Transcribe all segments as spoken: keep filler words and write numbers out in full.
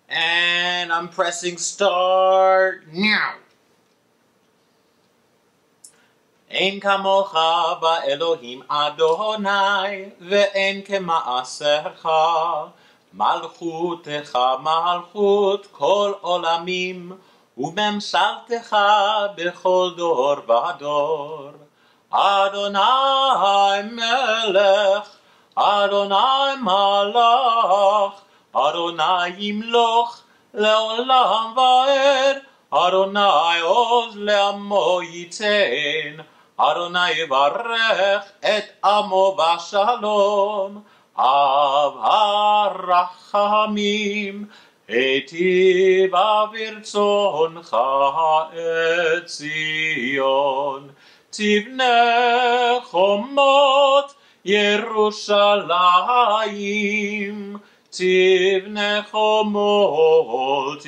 And I'm pressing start now. אין כמוך באלוהים אדוני, ואין כמעשיך. מלכותך מלכות כל עולמים, וממשלתך בכל דור ודור. אדוני מלך, אדוני מלך, אדוני ימלוך לעולם ועד. אדוני עוז לעמו ייתן, אדוני יברך את עמו בשלום. אב הרחמים, היטיבה ברצונך את ציון. תבנה חומות ירושלים, תבנה חומות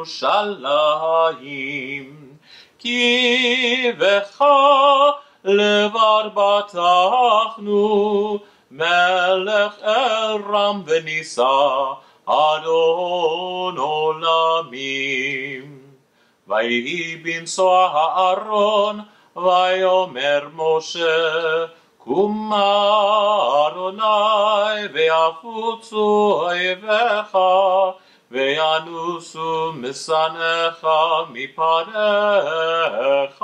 ירושלים. כי בך לבד בטחנו, מלך ארם ונישא, אדון עולמים. ויהי בנשוא הארון, ויאמר משה, קומה אדוני, ויפוצו אויביך, וינוסו משנאיך מפניך.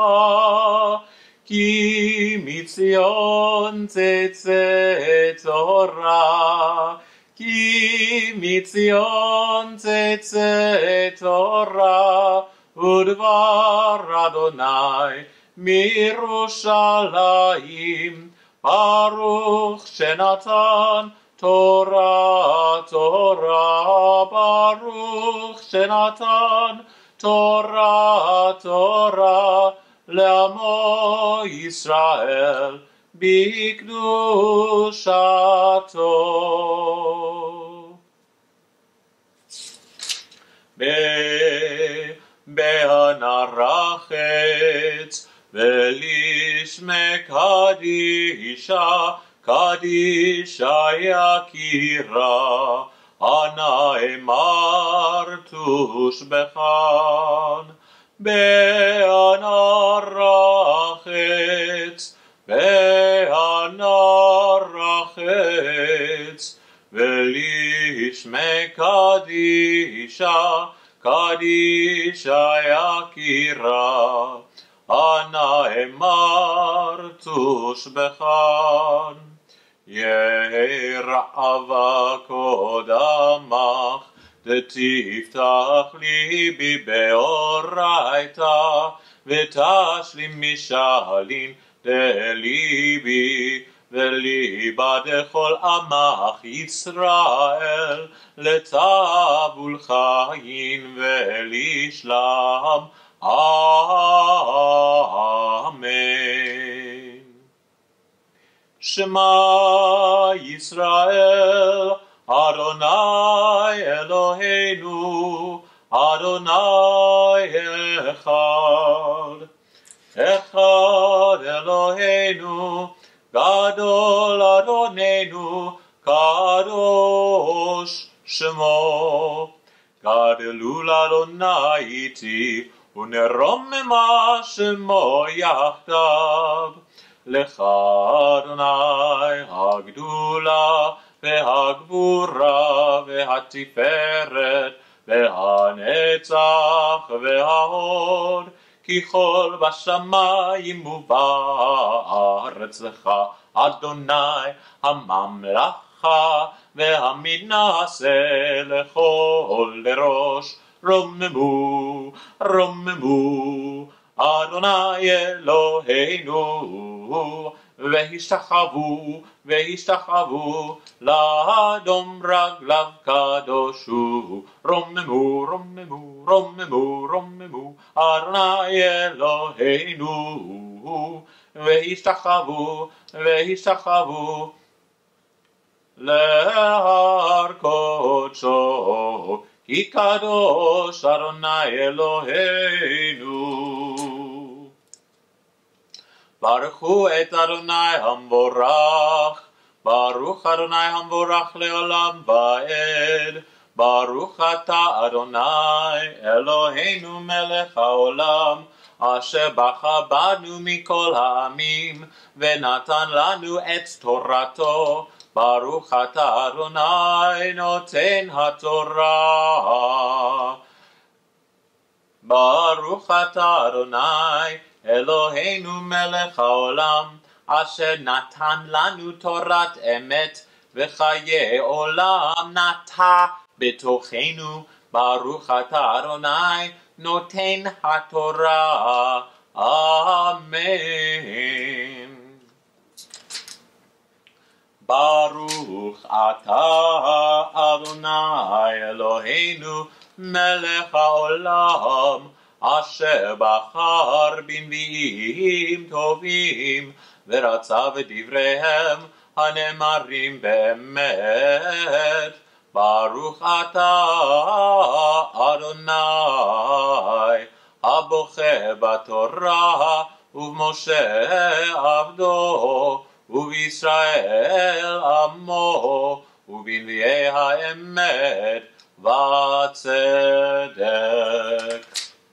כי מציון תצא תורה, כי מציון תצא תורה, ודבר אדוני מירושלים. ברוך שנתן תורה תורה, ברוך שנתן תורה תורה, לעמו ישראל בקדושתו. בהנר החץ ולשמי קדישה, קדישה יקירה, הנאמר תושבחן. בהנר החץ, בהנר החץ, ולשמי קדישה, קדישה יקירה, הנאמר תושבחן. יהי רעבה קודמך, דתפתח ליבי באורייתא, ותשלים משאלין דליבי, וליבה דכל עמך ישראל, לטבול חיים ולשלם. אמן. שמע ישראל, אדוני אלוהינו, אדוני אחד. אחד אלוהינו, גדול אדוננו, קדוש שמו. גדלו לאדוני איתי, ונרוממה שמו יחדיו. לך אדוני הגדולה והגבורה והתפארת והנצח וההוד, כי כל בשמיים ובארץ לך אדוני הממלכה והמנשא לכל לראש. רוממו רוממו אדוני אלוהינו, והשתחוו והשתחוו לאדום רגליו קדוש הוא. רוממו רוממו רוממו רוממו אדוני אלוהינו, והשתחוו והשתחוו להר קודשו, כי קדוש אדוני אלוהינו. ברכו את אדוני המבורך, ברוך אדוני המבורך לעולם ועד. ברוך אתה אדוני אלוהינו מלך העולם, אשר בכה בנו מכל העמים, ונתן לנו את תורתו. ברוך אתה אדוני נותן התורה. ברוך אתה אדוני אלוהינו מלך העולם, אשר נתן לנו תורת אמת, וחיי עולם נטע בתוכנו. ברוך אתה אדוני נותן התורה. אמן. ברוך אתה אדוני אלוהינו מלך העולם, אשר בחר בנביאים טובים, ורצה בדבריהם הנאמרים באמת. ברוך אתה אדוני הבוחר בתורה ובמשה עבדו, ובישראל עמו, ובנביאי האמת וצדק.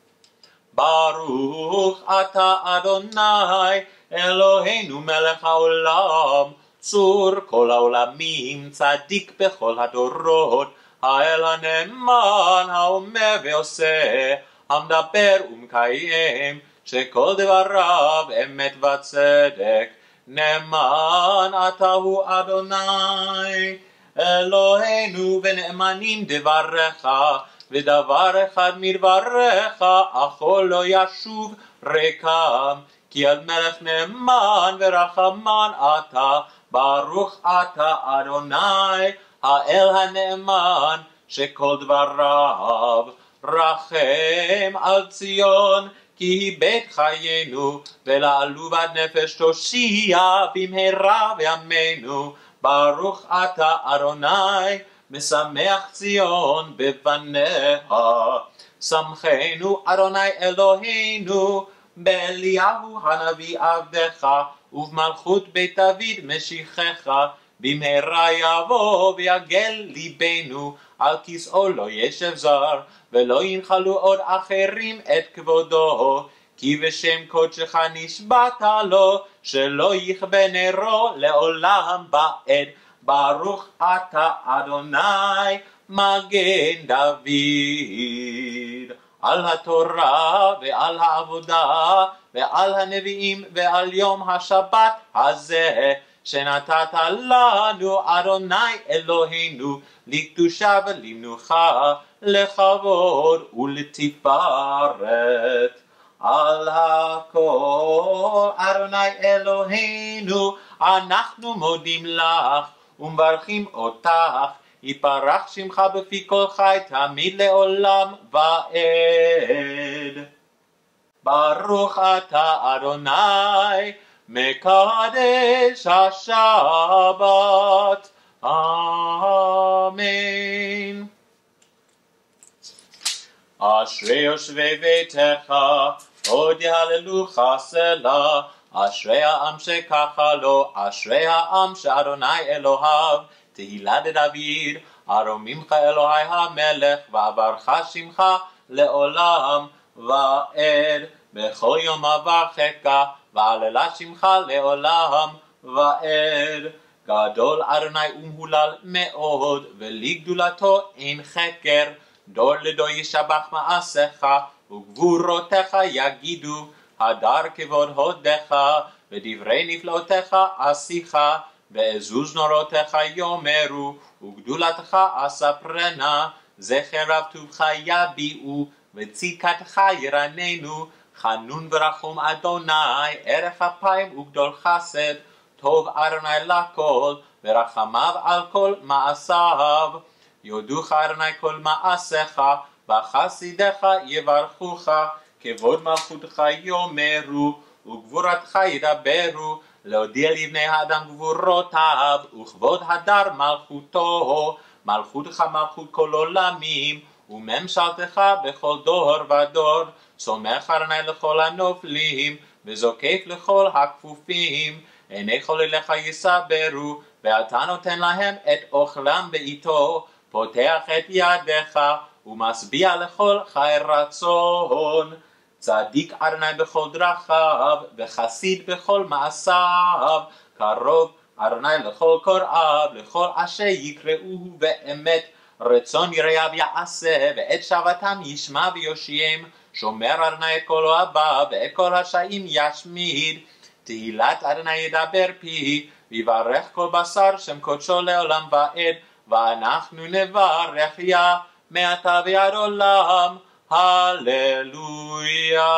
ברוך אתה אדוני אלוהינו מלך העולם, צור כל העולמים, צדיק בכל הדורות, האל הנאמן האומר ועושה, המדבר ומקיים, שכל דבריו אמת וצדק. נאמן אתה הוא אדוני אלוהינו, ונאמנים דבריך, ודבר אחד מדבריך אכל לא ישוב ריקם, כי על מלך נאמן ורחמן אתה. ברוך אתה אדוני האל הנאמן, שכל דבריו רחם על ציון, כי היא בית חיינו, ולעלובת נפש תושיע במהרה בימינו. ברוך אתה אדוני משמח ציון בבניה. שמחנו אדוני אלוהינו באליהו הנביא עבדך, ובמלכות בית דוד משיחך. במהרה יבוא ויגל ליבנו, על כסאו לא ישב זר, ולא ינחלו עוד אחרים את כבודו. כי בשם קודשך נשבעת לו, שלא יכבה נרו לעולם בעד. ברוך אתה אדוני מגן דוד. על התורה ועל העבודה ועל הנביאים ועל יום השבת הזה, שנתת לנו אדוני אלוהינו, לקדושה ולמנוחה, לכבוד ולתפארת. על הכל אדוני אלוהינו אנחנו מודים לך ומברכים אותך, יפרח שמך בפי כל חי תמיד לעולם ועד. ברוך אתה אדוני מקדש השבת. אמן. אשרי יושבי ביתך עוד יהללוך סלה, אשרי העם שככה לו, אשרי העם שאדוני אלוהיו. תהילה דוד, ארומימך אלוהי המלך, ועברך שמך לעולם ועד. בכל יום אברכך, ועללה שמך לעולם ועד. גדול אדוני ומהולל מאוד, ולגדולתו אין חקר. דור לדור ישבח מעשיך, וגבורותיך יגידו. הדר כבוד הודך, ודברי נפלאותיך עשיך. ועזוז נורותיך יאמרו, וגדולתך אספרנה. זכר רב טובך יביעו, וצדקתך ירננו. חנון ורחום אדוני, ערך אפיים וגדול חסד. טוב אדוני לכל, ורחמיו על כל מעשיו. יודוך אדוני כל מעשיך, וחסידיך יברכוך. כבוד מלכותך יאמרו, וגבורתך ידברו. להודיע לבני האדם גבורותיו, וכבוד הדר מלכותו. מלכותך מלכות כל עולמים, וממשלתך בכל דור ודור. סומך אדוני לכל הנופלים, וזוקף לכל הכפופים. עיני חולליך יסברו, ואתה נותן להם את אוכלם בעיתו. פותח את ידיך ומשביע לכל חי רצון. צדיק אדוני בכל דרכיו וחסיד בכל מעשיו. קרוב אדוני לכל קוראיו, לכל אשר יקראוהו באמת. רצון יראיו יעשה ואת שבתם ישמע ויושיעם. שומר אדוני את כל אוהביו ואת כל רשעים ישמיד. תהילת אדוני ידבר פי ויברך כל בשר שם קודשו לעולם ועד. ואנחנו נברך יה מעתה ועד עולם. הללויה.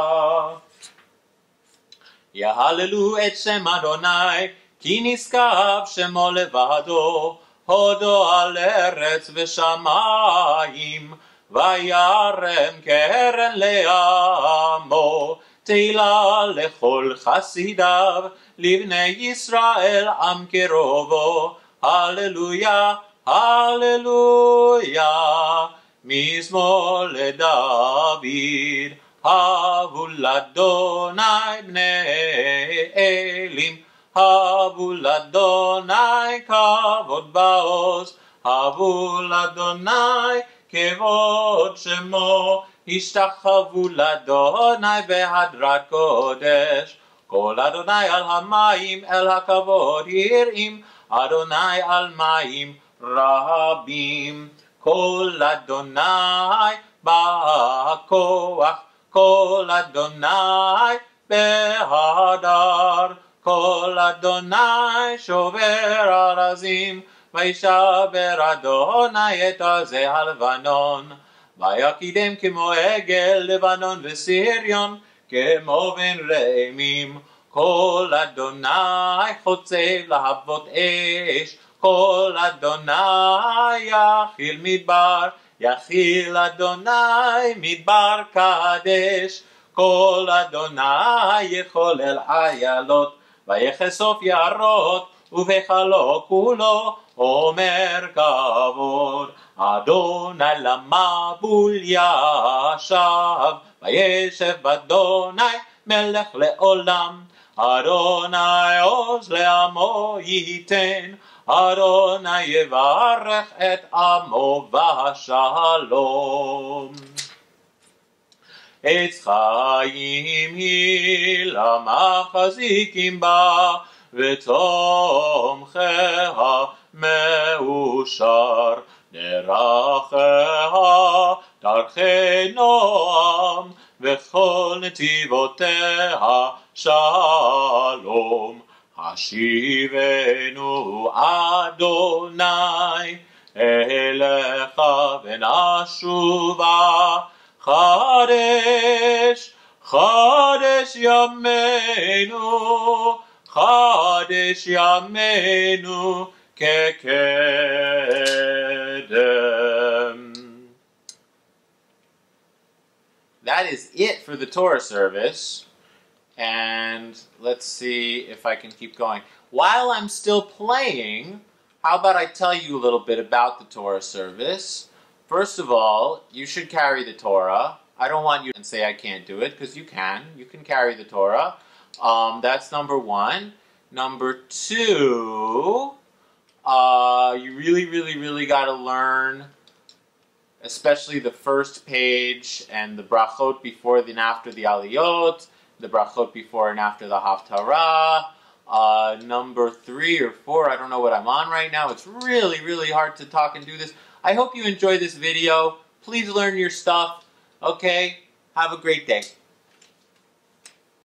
יהללו את שם אדוני כי נשגב שמו לבדו. הודו על ארץ ושמיים וירם קרן לעמו. תהילה לכל חסידיו לבני ישראל עם קרובו. הללויה הללויה. מזמור לדוד. הבו לאדוני בני אלים. הבו לאדוני כבוד בעוז. הבו לאדוני כבוד שמו. השתחוו לאדוני בהדרת קודש. כל אדוני על המים אל הכבוד יראים. אדוני על מים רבים. כל אדוני בכוח. כל אדוני בהדר. כל אדוני שובר ארזים. וישבר אדוני את עזי הלבנון. ויקידם כמו עגל לבנון וסריון. כמו בן רעמים. כל אדוני חוצב להבות אש. כל אדוני יכיל מדבר. יכיל אדוני מדבר קדש. כל אדוני יחולל איילות. ויחשוף יערות ובחלו כולו אומר כבוד. אדוני למבול ישב. וישב אדוני מלך לעולם. אדוני עוז לעמו ייתן. אדוני יברך את עמו בשלום. עץ חיים היא למחזיקים בה. ותומכיה מאושר. דרכיה דרכי נועם. וכל נתיבותיה שלום. השיבנו אדוני אליך ונשובה. חדש חדש ימינו. חדש ימינו כקדם. That is it for the Torah service. And let's see if I can keep going. While I'm still playing, how about I tell you a little bit about the Torah service. First of all, you should carry the Torah. I don't want you to say I can't do it, because you can. You can carry the Torah. Um, that's number one. Number two, uh, you really, really, really got to learn, especially the first page and the brachot before and after the aliyot, the brachot before and after the haftarah. Uh, number three or four, I don't know what I'm on right now. It's really, really hard to talk and do this. I hope you enjoy this video. Please learn your stuff. Okay? Have a great day.